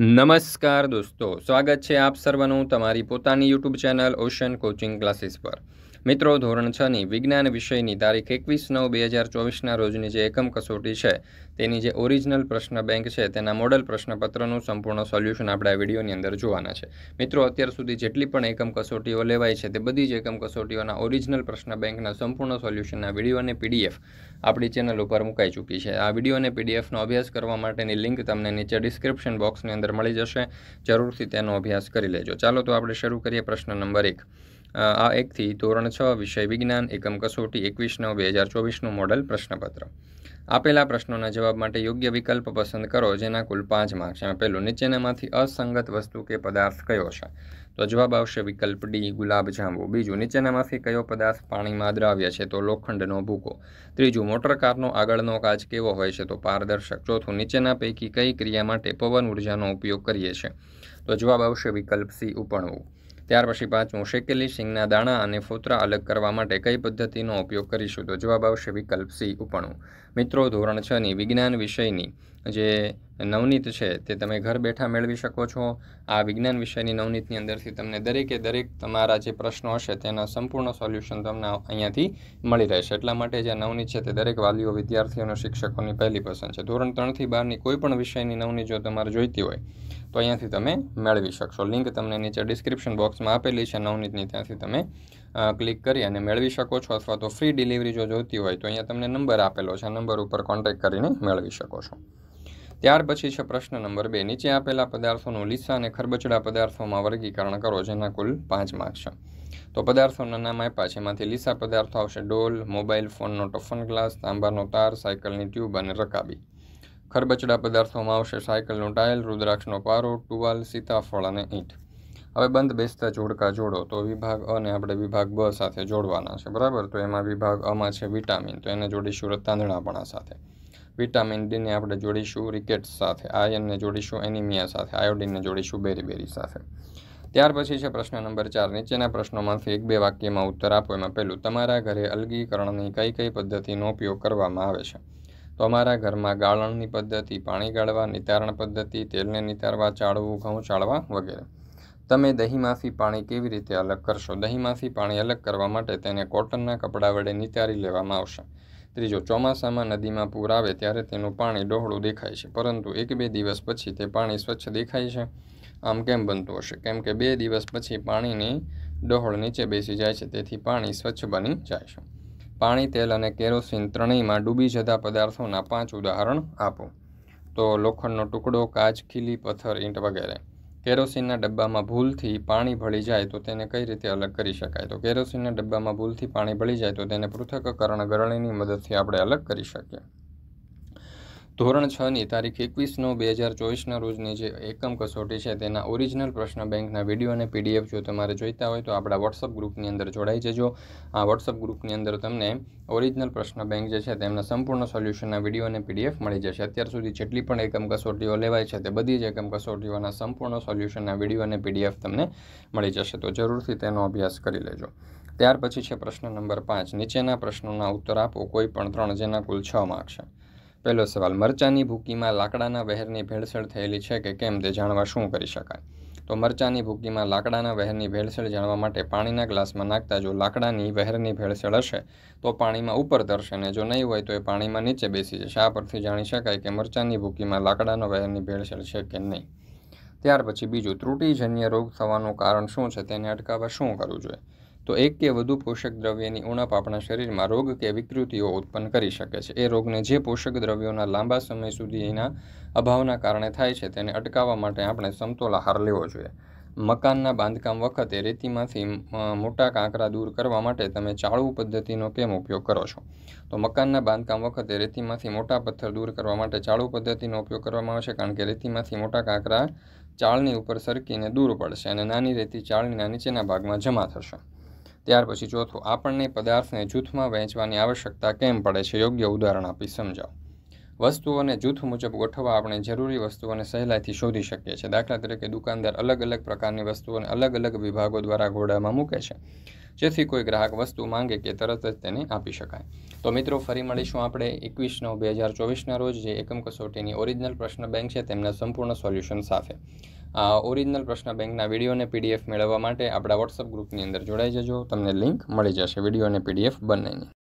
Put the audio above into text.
નમસ્કાર દોસ્તો, સ્વાગત છે આપ સર્વનું તમારી પોતાની YouTube channel Ocean Coaching Classes પર। મિત્રો, ધોરણ 6ની વિજ્ઞાન વિષયની તારીખ 21/9/2024ના રોજની જે એકમ કસોટી છે તેની જે ઓરિજિનલ પ્રશ્ન બેંક છે તેના મોડલ પ્રશ્નપત્રનું સંપૂર્ણ સોલ્યુશન આપણે આ વિડીયોની અંદર જોવાના છે। મિત્રો, અત્યાર સુધી જેટલી પણ એકમ કસોટીઓ લેવાય છે તે બધી જ એકમ કસોટીઓના ઓરિજિનલ પ્રશ્ન બેંકના સંપૂર્ણ સોલ્યુશનના વિડીયો અને પીડીએફ આપણી ચેનલ ઉપર મુકાઈ ચૂકી છે। આ વિડીયો અને પીડીએફનો અભ્યાસ કરવા માટેની લિંક તમને નીચે ડિસ્ક્રિપ્શન બોક્સની અંદર મળી જશે। જરૂરથી તેનો અભ્યાસ કરી લેજો। ચાલો તો આપણે શરૂ કરીએ પ્રશ્ન નંબર 1। આ 1થી ધોરણ 6 વિષય વિજ્ઞાન એકમ કસોટી 21/9/2024નું મોડલ પ્રશ્નપત્ર। આપેલા પ્રશ્નોના જવાબ માટે યોગ્ય વિકલ્પ પસંદ કરો જેના કુલ 5 માર્ક છે। પહેલું, નીચેનામાંથી અસંગત વસ્તુ કે પદાર્થ કયો છે? તો જવાબ આવશે વિકલ્પ ડી, ગુલાબ જાંબુ। બીજું, નીચેનામાંથી કયો પદાર્થ પાણીમાં દ્રાવ્ય છે? તો લોખંડનો ભૂકો। ત્રીજું, મોટર કારનો આગળનો કાચ કેવો હોય છે? તો પારદર્શક। ચોથું, નીચેના પૈકી કઈ ક્રિયા માટે પવન ઉર્જાનો ઉપયોગ કરીએ છીએ? તો જવાબ આવશે વિકલ્પ સી, ઉપણવું। ત્યાર પછી પાંચમું, શેકેલી સિંગના દાણા અને ફોતરા અલગ કરવા માટે કઈ પદ્ધતિનો ઉપયોગ કરીશું? તો જવાબ આવશે વિકલ્પ સી, ઉપણવું। મિત્રો, ધોરણ 6ની વિજ્ઞાન વિષયની જે નવનીત છે તે તમે ઘર બેઠા મેળવી શકો છો। આ વિજ્ઞાન વિષયની નવનીતની અંદરથી તમને દરેકે દરેક તમારા જે પ્રશ્નો હશે તેના સંપૂર્ણ સોલ્યુશન તમને અહીંયાથી મળી રહેશે। એટલા માટે જે નવનીત છે તે દરેક વાલીઓ, વિદ્યાર્થીઓ અને શિક્ષકોની પહેલી પસંદ છે। ધોરણ 3થી 12ની કોઈ પણ વિષયની નવનીત જો તમારે જોઈતી હોય તો અહીંયાથી તમે મેળવી શકશો। લિંક તમને નીચે ડિસ્ક્રિપ્શન બોક્સમાં આપેલી છે નવનીતની, ત્યાંથી તમે ક્લિક કરી અને મેળવી શકો છો। અથવા તો ફ્રી ડિલિવરી જો જોઈતી હોય તો અહીંયા તમને નંબર આપેલો છે, આ નંબર ઉપર કોન્ટેક્ટ કરીને મેળવી શકો છો। ત્યાર પછી છે પ્રશ્ન નંબર 2। નીચે આપેલા પદાર્થોનું લીસા અને ખરબચડા પદાર્થોમાં વર્ગીકરણ કરો જેના કુલ 5 માર્ક છે। તો પદાર્થોના નામ આપ્યા છે, એમાંથી લીસા પદાર્થો આવશે ડોલ, મોબાઈલ ફોનનો ટફન ગ્લાસ, તાંબાનો તાર, સાયકલની ટ્યુબ અને રકાબી। ખરબચડા પદાર્થોમાં આવશે સાયકલનું ટાયલ, રુદ્રાક્ષનો પારો, ટુવાલ, સીતાફળ અને ઈંટ। હવે બંધ બેસતા જોડકા જોડો। તો વિભાગ અ ને આપણે વિભાગ બ સાથે જોડવાના છે, બરાબર। તો એમાં વિભાગ અમાં છે વિટામિન, તો એને જોડીશું રતાંધણાપણા સાથે। વિટામિન ડીને આપણે જોડીશું રિકેટ્સ સાથે। આયનને જોડીશું એનિમિયા સાથે। આયોડિનને જોડીશું બેરીબેરી સાથે। ત્યાર પછી છે પ્રશ્ન નંબર 4। નીચેના પ્રશ્નોમાંથી 1-2 વાક્યમાં ઉત્તર આપો। એમાં પહેલું, તમારા ઘરે અલગીકરણની કઈ પદ્ધતિનો ઉપયોગ કરવામાં આવે છે? તો અમારા ઘરમાં ગાળણની પદ્ધતિ, પાણી ગાળવા, નિતારણ પદ્ધતિ, તેલને નિતારવા, ચાળવું, ઘઉં ચાળવા વગેરે। તમે દહીંમાંથી પાણી કેવી રીતે અલગ કરશો? દહીંમાંથી પાણી અલગ કરવા માટે તેને કોટનના કપડા વડે નિતારી લેવામાં આવશે। ત્રીજો, ચોમાસામાં નદીમાં પૂર આવે ત્યારે તેનું પાણી ડહોળું દેખાય છે, પરંતુ 1-2 દિવસ પછી તે પાણી સ્વચ્છ દેખાય છે? આમ કેમ બનતું હશે? કેમ કે 2 દિવસ પછી પાણીની ડહોળ નીચે બેસી જાય છે, તેથી પાણી સ્વચ્છ બની જાય છે। પાણી, તેલ અને કેરોસીન ત્રણેયમાં ડૂબી જતા પદાર્થોના 5 ઉદાહરણ આપો। તો લોખંડનો ટુકડો, કાચ, ખીલી, પથ્થર, ઈંટ વગેરે। કેરોસીનના ડબ્બામાં ભૂલથી પાણી ભળી જાય તો તેને કઈ રીતે અલગ કરી શકાય? તો કેરોસીનના ડબ્બામાં ભૂલથી પાણી ભળી જાય તો તેને પૃથ્થકરણ ગળણીની મદદથી આપણે અલગ કરી શકીએ। ધોરણ 6ની તારીખ 21/9/2024ના રોજની જે એકમ કસોટી છે તેના ઓરિજિનલ પ્રશ્ન બેંકના વિડીયો અને પીડીએફ જો તમારે જોઈતા હોય તો આપણા વોટ્સઅપ ગ્રુપની અંદર જોડાઈ જજો। આ વોટ્સઅપ ગ્રુપની અંદર તમને ઓરિજિનલ પ્રશ્ન બેંક જે છે તેમના સંપૂર્ણ સોલ્યુશનના વિડીયો અને પીડીએફ મળી જશે। અત્યાર સુધી જેટલી પણ એકમ કસોટીઓ લેવાય છે તે બધી જ એકમ કસોટીઓના સંપૂર્ણ સોલ્યુશનના વિડીયો અને પીડીએફ તમને મળી જશે, તો જરૂરથી તેનો અભ્યાસ કરી લેજો। ત્યાર પછી છે પ્રશ્ન નંબર 5। નીચેના પ્રશ્નોના ઉત્તર આપો, કોઈ પણ 3 જેના કુલ 6 માર્ક છે। પહેલો સવાલ, મરચાંની ભૂકીમાં લાકડાના વહેરની ભેળસેળ થયેલી છે કે કેમ તે જાણવા શું કરી શકાય? તો મરચાંની ભૂકીમાં લાકડાના વહેરની ભેળસેળ જાણવા માટે પાણીના ગ્લાસમાં નાખતા જો લાકડાની વહેરની ભેળસેળ હશે તો પાણીમાં ઉપર તરશે, અને જો નહીં હોય તો એ પાણીમાં નીચે બેસી જશે। આ પરથી જાણી શકાય કે મરચાંની ભૂકીમાં લાકડાનો વહેરની ભેળસેળ છે કે નહીં। ત્યાર પછી બીજું, ત્રુટિજન્ય રોગ થવાનું કારણ શું છે? તેને અટકાવવા શું કરવું જોઈએ? તો એક કે વધુ પોષક દ્રવ્યની ઉણપ આપણા શરીરમાં રોગ કે વિકૃતિઓ ઉત્પન્ન કરી શકે છે। એ રોગને જે પોષક દ્રવ્યોના લાંબા સમય સુધીના અભાવના કારણે થાય છે તેને અટકાવવા માટે આપણે સમતોલ આહાર લેવો જોઈએ। મકાનના બાંધકામ વખતે રેતીમાંથી મોટા કાંકરા દૂર કરવા માટે તમે ચાળવું પદ્ધતિનો કેમ ઉપયોગ કરો છો? તો મકાનના બાંધકામ વખતે રેતીમાંથી મોટા પથ્થર દૂર કરવા માટે ચાળવું પદ્ધતિનો ઉપયોગ કરવામાં આવે છે, કારણ કે રેતીમાંથી મોટા કાંકરા ચાળની ઉપર સરકીને દૂર પડશે અને નાની રેતી ચાળણીના નીચેના ભાગમાં જમા થશે। ત્યાર પછી ચોથું, આપણને પદાર્થને જૂથમાં વહેંચવાની આવશ્યકતા કેમ પડે છે? યોગ્ય ઉદાહરણ આપી સમજાવો। વસ્તુઓને જૂથ મુજબ ગોઠવવા આપણે જરૂરી વસ્તુઓને સહેલાઈથી શોધી શકીએ છીએ। દાખલા તરીકે દુકાનદાર અલગ અલગ પ્રકારની વસ્તુઓને અલગ અલગ વિભાગો દ્વારા ઘોડામાં મૂકે છે, જેથી કોઈ ગ્રાહક વસ્તુ માંગે કે તરત જ તેને આપી શકાય. તો મિત્રો ફરી મળીશું આપણે 21/9/2024ના રોજ જે એકમ કસોટીની ઓરિજિનલ પ્રશ્ન બેંક છે તેમના સંપૂર્ણ સોલ્યુશન સાથે. ઓરિજિનલ પ્રશ્ન બેંકના વિડીયો અને PDF મેળવવા માટે આપણા વોટ્સઅપ ગ્રુપની અંદર જોડાઈ જજો. તમને લિંક મળી જશે વિડીયો અને PDF બંનેની.